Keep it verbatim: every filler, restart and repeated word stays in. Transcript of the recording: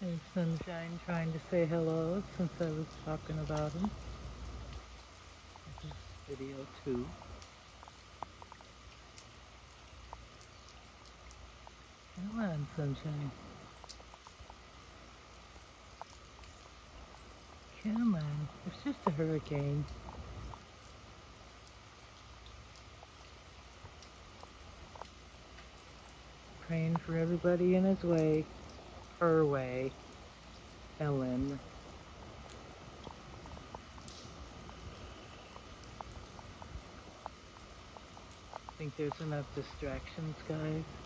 There's Sunshine trying to say hello since I was talking about him. This is video two. Come on, Sunshine. Come on. It's just a hurricane. Praying for everybody in his way. Her way. Ellen. Think there's enough distractions, guys?